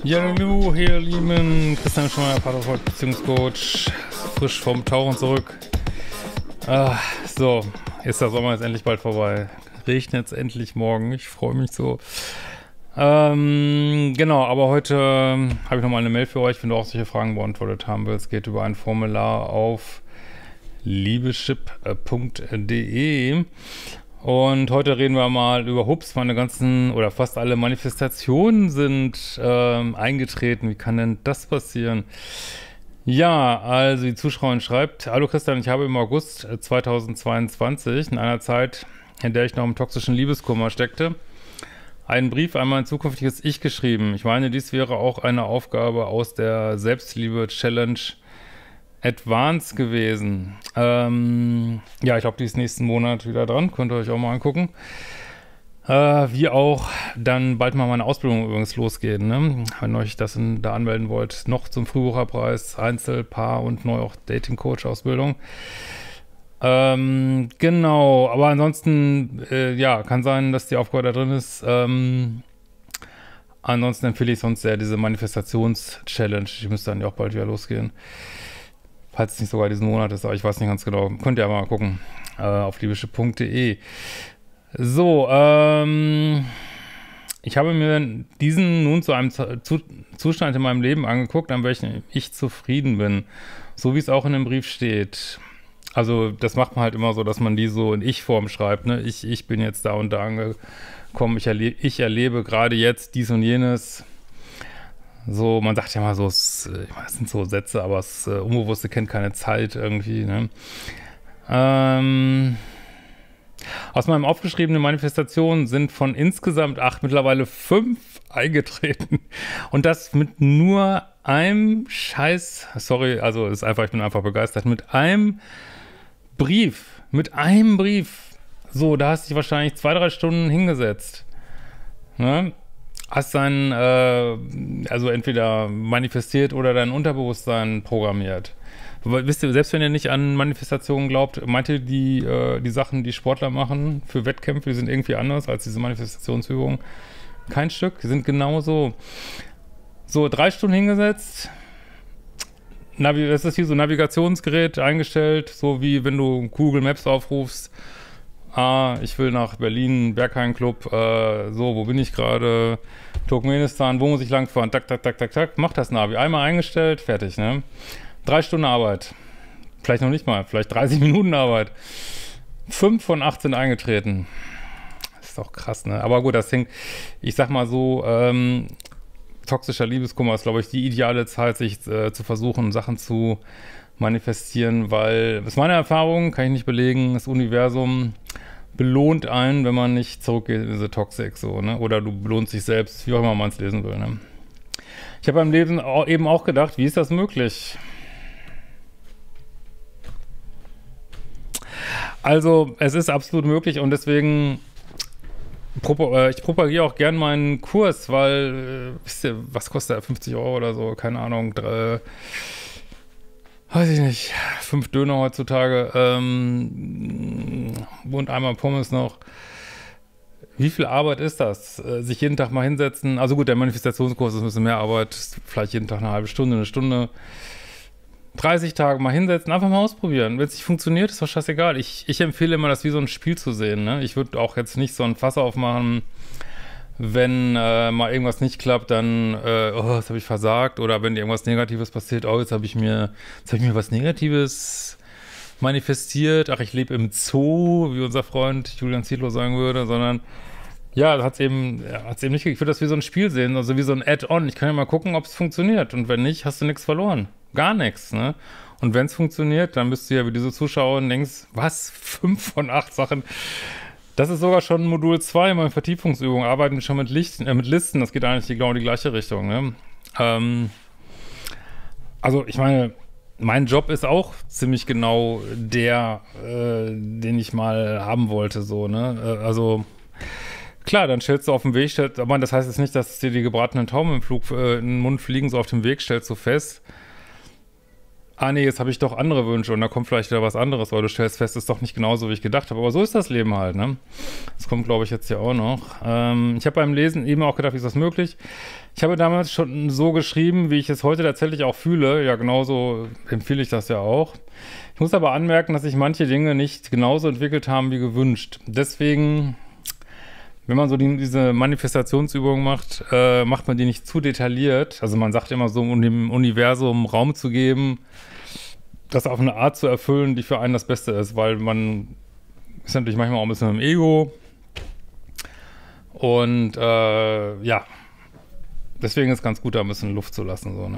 Ja, hallo, ihr Lieben. Christian Schmeier, Paartherapeut, Beziehungscoach. Frisch vom Tauchen zurück. So, ist der Sommer jetzt endlich bald vorbei. Regnet es endlich morgen. Ich freue mich so. Genau, aber heute habe ich nochmal eine Mail für euch, wenn du auch solche Fragen beantwortet haben willst. Es geht über ein Formular auf liebeschip.de. Und heute reden wir mal über meine ganzen oder fast alle Manifestationen sind eingetreten. Wie kann denn das passieren? Ja, also die Zuschauerin schreibt: Hallo Christian, ich habe im August 2022, in einer Zeit, in der ich noch im toxischen Liebeskummer steckte, einen Brief an mein zukünftiges Ich geschrieben. Ich meine, dies wäre auch eine Aufgabe aus der Selbstliebe-Challenge Advance gewesen. Ja, ich glaube, die ist nächsten Monat wieder dran. Könnt ihr euch auch mal angucken. Wie auch dann bald mal meine Ausbildung übrigens losgehen, ne? Wenn euch das da anmelden wollt, noch zum Frühbucherpreis, Einzel-, Paar- und neu auch Dating-Coach-Ausbildung. Genau, aber ansonsten, ja, kann sein, dass die Aufgabe da drin ist. Ansonsten empfehle ich sonst sehr diese Manifestations-Challenge. Die müsste dann ja auch bald wieder losgehen. Falls es nicht sogar diesen Monat ist, aber ich weiß nicht ganz genau. Könnt ihr mal gucken, auf liebeschip.de. So, ich habe mir diesen nun zu einem Zustand in meinem Leben angeguckt, an welchem ich zufrieden bin. So wie es auch in dem Brief steht. Also das macht man halt immer so, dass man die so in Ich-Form schreibt, ne? Ich bin jetzt da und da angekommen, ich erlebe gerade jetzt dies und jenes. So, man sagt ja mal so, ich meine, das sind so Sätze, aber das Unbewusste kennt keine Zeit irgendwie, ne? Aus meinem aufgeschriebenen Manifestationen sind von insgesamt 8 mittlerweile 5 eingetreten. Und das mit nur einem Scheiß, sorry, also ist einfach, ich bin einfach begeistert, mit einem Brief. So, da hast du dich wahrscheinlich 2-3 Stunden hingesetzt, ne? Hast dein, also entweder manifestiert oder dein Unterbewusstsein programmiert. Wisst ihr, selbst wenn ihr nicht an Manifestationen glaubt, meint ihr, die Sachen, die Sportler machen für Wettkämpfe, die sind irgendwie anders als diese Manifestationsübungen? Kein Stück, die sind genauso. So, 3 Stunden hingesetzt, das ist wie so ein Navigationsgerät eingestellt, so wie wenn du Google Maps aufrufst. Ich will nach Berlin, Berghain Club, so, wo bin ich gerade? Turkmenistan, wo muss ich langfahren? Tak, tak, tak, tak, tak. Mach das Navi. Einmal eingestellt, fertig, ne? 3 Stunden Arbeit. Vielleicht noch nicht mal, vielleicht 30 Minuten Arbeit. 5 von 8 sind eingetreten. Das ist doch krass, ne? Aber gut, das hängt, ich sag mal so, toxischer Liebeskummer ist, glaube ich, die ideale Zeit, sich zu versuchen, Sachen zu manifestieren, weil, das ist meine Erfahrung, kann ich nicht belegen, das Universum belohnt einen, wenn man nicht zurückgeht in diese Toxik, so, ne? Oder du belohnst dich selbst, wie auch immer man es lesen will, ne? Ich habe beim Leben eben auch gedacht, wie ist das möglich? Also, es ist absolut möglich und deswegen ich propagiere auch gern meinen Kurs, weil, wisst ihr, was kostet der? 50 Euro oder so, keine Ahnung, weiß ich nicht, 5 Döner heutzutage, und einmal Pommes noch. Wie viel Arbeit ist das? Sich jeden Tag mal hinsetzen, also gut, der Manifestationskurs ist ein bisschen mehr Arbeit, vielleicht jeden Tag eine halbe Stunde, eine Stunde, 30 Tage mal hinsetzen, einfach mal ausprobieren. Wenn es nicht funktioniert, ist doch scheißegal. Ich empfehle immer, das wie so ein Spiel zu sehen, ne? Ich würde auch jetzt nicht so ein Fass aufmachen, wenn mal irgendwas nicht klappt, dann, oh, jetzt habe ich versagt. Oder wenn irgendwas Negatives passiert, oh, jetzt habe ich mir was Negatives manifestiert. Ach, ich lebe im Zoo, wie unser Freund Julian Zietlow sagen würde, sondern ja, hat's eben nicht. Ich würde das wie so ein Spiel sehen, also wie so ein Add-on. Ich kann ja mal gucken, ob es funktioniert. Und wenn nicht, hast du nichts verloren. Gar nichts, ne? Und wenn es funktioniert, dann bist du ja wie diese Zuschauer und denkst, was? 5 von 8 Sachen? Das ist sogar schon Modul 2 meiner Vertiefungsübung. Arbeiten wir schon mit Listen. Das geht eigentlich genau in die gleiche Richtung, ne? Also, ich meine, mein Job ist auch ziemlich genau der, den ich mal haben wollte, so, ne? Also, klar, dann stellst du auf dem Weg, aber das heißt jetzt nicht, dass dir die gebratenen Tauben im den Mund fliegen, so auf dem Weg stellst du fest. ah nee, jetzt habe ich doch andere Wünsche und da kommt vielleicht wieder was anderes, weil du stellst fest, ist doch nicht genauso, wie ich gedacht habe. Aber so ist das Leben halt, ne? Das kommt, glaube ich, jetzt ja auch noch. Ich habe beim Lesen eben auch gedacht, wie ist das möglich? Ich habe damals schon so geschrieben, wie ich es heute tatsächlich auch fühle. Ja, genauso empfehle ich das ja auch. Ich muss aber anmerken, dass sich manche Dinge nicht genauso entwickelt haben, wie gewünscht. Deswegen, wenn man so diese Manifestationsübung macht, macht man die nicht zu detailliert. Also man sagt immer so, um dem Universum Raum zu geben, das auf eine Art zu erfüllen, die für einen das Beste ist, weil man ist natürlich manchmal auch ein bisschen im Ego. Und ja, deswegen ist es ganz gut, da ein bisschen Luft zu lassen. So, ne?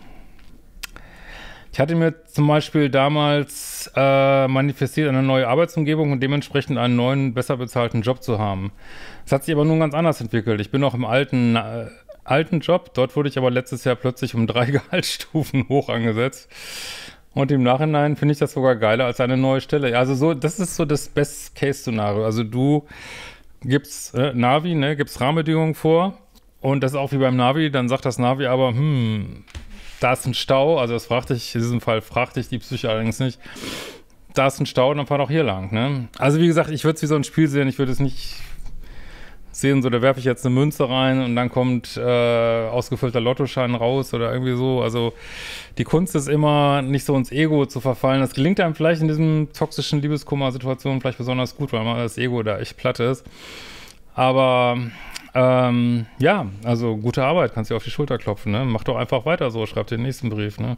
Ich hatte mir zum Beispiel damals manifestiert, eine neue Arbeitsumgebung und dementsprechend einen neuen, besser bezahlten Job zu haben. Das hat sich aber nun ganz anders entwickelt. Ich bin noch im alten Job. Dort wurde ich aber letztes Jahr plötzlich um 3 Gehaltsstufen hoch angesetzt. Und im Nachhinein finde ich das sogar geiler als eine neue Stelle. Also so, das ist so das Best-Case-Szenario. Also du gibst Navi, ne, gibst Rahmenbedingungen vor und das ist auch wie beim Navi, dann sagt das Navi aber, da ist ein Stau, also das fragt dich, in diesem Fall fragt dich die Psyche allerdings nicht, da ist ein Stau, dann fahr doch hier lang, ne? Also wie gesagt, ich würde es wie so ein Spiel sehen, ich würde es nicht sehen, so, da werfe ich jetzt eine Münze rein und dann kommt ausgefüllter Lottoschein raus oder irgendwie so. Also die Kunst ist immer, nicht so ins Ego zu verfallen. Das gelingt einem vielleicht in diesen toxischen Liebeskummer-Situationen vielleicht besonders gut, weil man das Ego da echt platt ist. Aber ja, also gute Arbeit, kannst dir auf die Schulter klopfen, ne? Mach doch einfach weiter so, schreib den nächsten Brief, ne?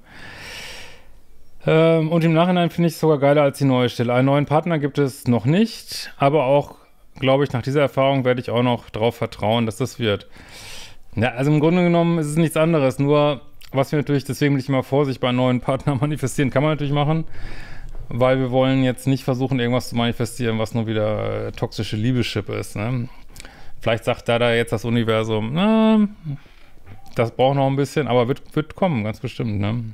Und im Nachhinein finde ich es sogar geiler als die neue Stelle. Einen neuen Partner gibt es noch nicht, aber auch glaube ich, nach dieser Erfahrung werde ich auch noch darauf vertrauen, dass das wird. Ja, also im Grunde genommen ist es nichts anderes, nur was wir natürlich, deswegen will ich immer Vorsicht bei neuen Partnern manifestieren, kann man natürlich machen, weil wir wollen jetzt nicht versuchen, irgendwas zu manifestieren, was nur wieder toxische Liebeschip ist, ne? Vielleicht sagt da jetzt das Universum, na, das braucht noch ein bisschen, aber wird kommen, ganz bestimmt, ne?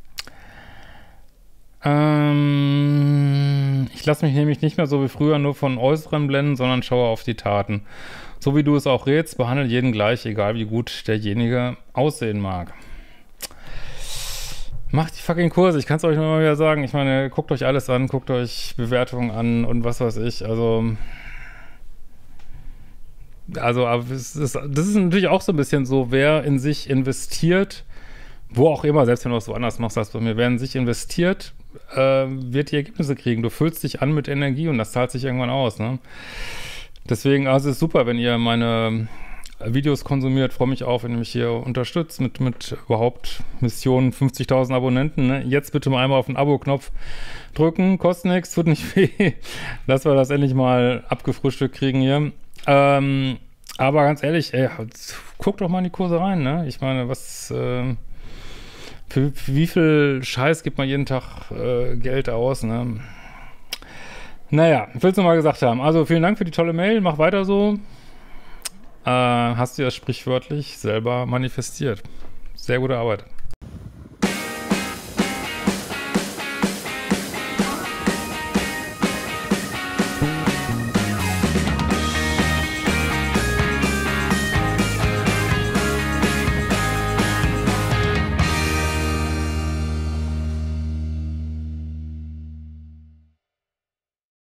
Ich lasse mich nämlich nicht mehr so wie früher nur von Äußeren blenden, sondern schaue auf die Taten. So wie du es auch rätst, behandle jeden gleich, egal wie gut derjenige aussehen mag. Macht die fucking Kurse, ich kann es euch nur mal wieder sagen. Ich meine, guckt euch alles an, guckt euch Bewertungen an und was weiß ich. Also aber das ist natürlich auch so ein bisschen so, wer in sich investiert, wo auch immer, selbst wenn du was so anders machst als bei mir, wer in sich investiert, wird die Ergebnisse kriegen. Du füllst dich an mit Energie und das zahlt sich irgendwann aus, ne? Deswegen, also es ist super, wenn ihr meine Videos konsumiert. Freue mich auch, wenn ihr mich hier unterstützt mit überhaupt Mission 50.000 Abonnenten, ne? Jetzt bitte mal einmal auf den Abo-Knopf drücken. Kostet nichts, tut nicht weh. Dass wir das endlich mal abgefrühstückt kriegen hier. Aber ganz ehrlich, ey, guckt doch mal in die Kurse rein, ne? Ich meine, für wie viel Scheiß gibt man jeden Tag Geld aus, ne? Naja, ich will es nochmal gesagt haben. Also vielen Dank für die tolle Mail, mach weiter so. Hast du das sprichwörtlich selber manifestiert. Sehr gute Arbeit.